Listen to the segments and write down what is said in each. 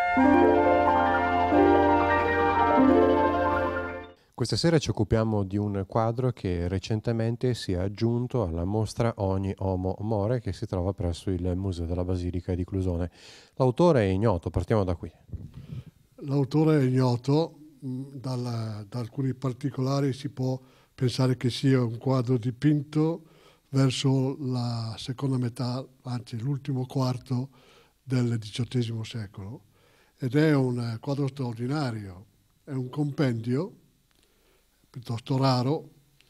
Questa sera ci occupiamo di un quadro che recentemente si è aggiunto alla mostra Ogni Homo More che si trova presso il Museo della Basilica di Clusone. L'autore è ignoto, partiamo da qui. L'autore è ignoto, da alcuni particolari si può pensare che sia un quadro dipinto verso la seconda metà, anzi l'ultimo quarto del XVIII secolo, ed è un quadro straordinario, è un compendio piuttosto raro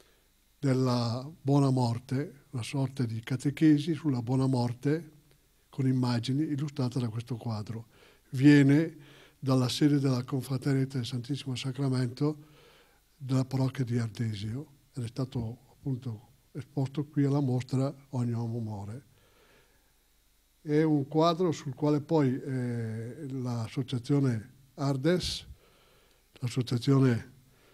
della buona morte, una sorta di catechesi sulla buona morte con immagini illustrate da questo quadro. Viene dalla sede della Confraternita del Santissimo Sacramento della parrocchia di Ardesio ed è stato appunto esposto qui alla mostra Ogni Homo More. È un quadro sul quale poi l'associazione Ardes, l'associazione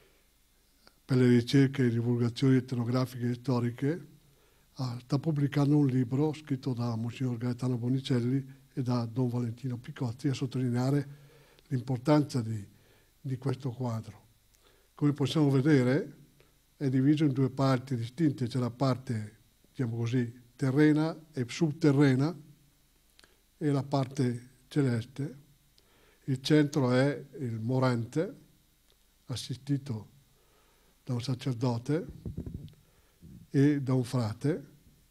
per le ricerche e divulgazioni etnografiche e storiche, sta pubblicando un libro scritto da Monsignor Gaetano Bonicelli e da Don Valentino Picozzi a sottolineare l'importanza di questo quadro. Come possiamo vedere è diviso in due parti distinte, c'è la parte, diciamo così, terrena e subterrena e la parte celeste. Il centro è il morente, assistito da un sacerdote e da un frate,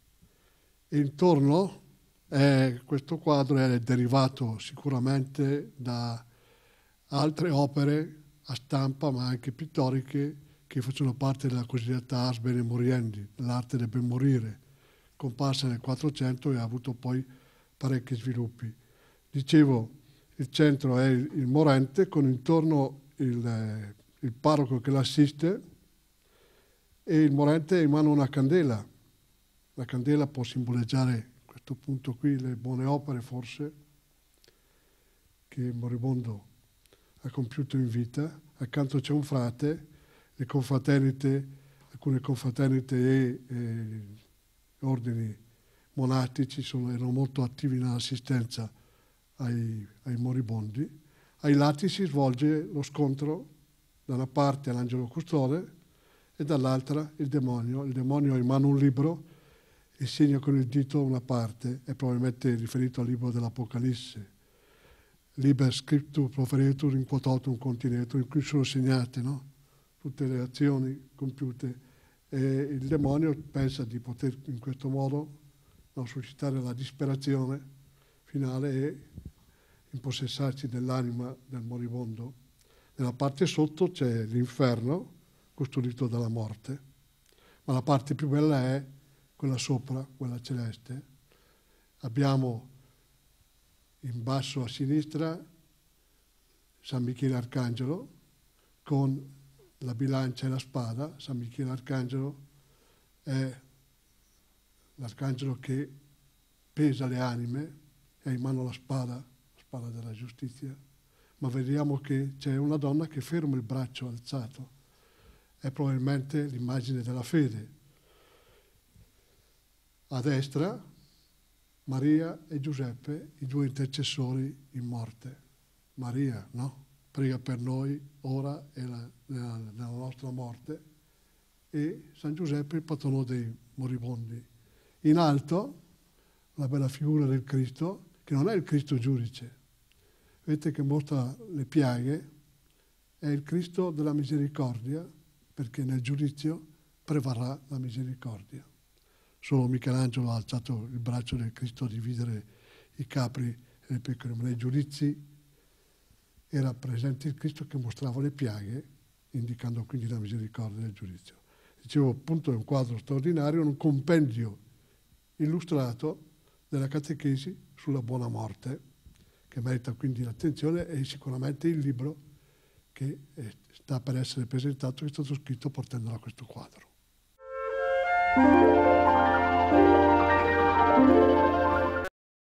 e intorno questo quadro è derivato sicuramente da altre opere a stampa ma anche pittoriche che facevano parte della cosiddetta ars bene moriendi, l'arte del ben morire, comparsa nel 400 e ha avuto poi parecchi sviluppi. Dicevo, il centro è il morente con intorno il parroco che l'assiste e il morente ha in mano una candela. La candela può simboleggiare a questo punto qui le buone opere forse che il moribondo ha compiuto in vita. Accanto c'è un frate, le confraternite, alcune confraternite e ordini monastici erano molto attivi nell'assistenza ai moribondi. Ai lati si svolge lo scontro, da una parte l'angelo custode e dall'altra il demonio. Il demonio ha in mano un libro e segna con il dito una parte, è probabilmente riferito al libro dell'Apocalisse. Liber scriptur proferetur in quototum continetur, in cui sono segnate, no? Tutte le azioni compiute. E il demonio pensa di poter in questo modo suscitare la disperazione finale e impossessarsi dell'anima del moribondo. Nella parte sotto c'è l'inferno, custodito dalla morte, ma la parte più bella è quella sopra, quella celeste. Abbiamo in basso a sinistra San Michele Arcangelo con la bilancia e la spada. San Michele Arcangelo è l'arcangelo che pesa le anime, ha in mano la spada della giustizia, ma vediamo che c'è una donna che ferma il braccio alzato. È probabilmente l'immagine della fede. A destra Maria e Giuseppe, i due intercessori in morte. Maria, no? Prega per noi ora e nella nostra morte, e San Giuseppe, il patrono dei moribondi. In alto la bella figura del Cristo, che non è il Cristo giudice. Vedete che mostra le piaghe, è il Cristo della misericordia, perché nel giudizio prevarrà la misericordia. Solo Michelangelo ha alzato il braccio del Cristo a dividere i capri e le pecore, ma nei giudizi era presente il Cristo che mostrava le piaghe, indicando quindi la misericordia del giudizio. Dicevo, appunto, è un quadro straordinario, un compendio illustrato della catechesi sulla buona morte, che merita quindi l'attenzione, e sicuramente il libro che sta per essere presentato, che è stato scritto portandolo a questo quadro.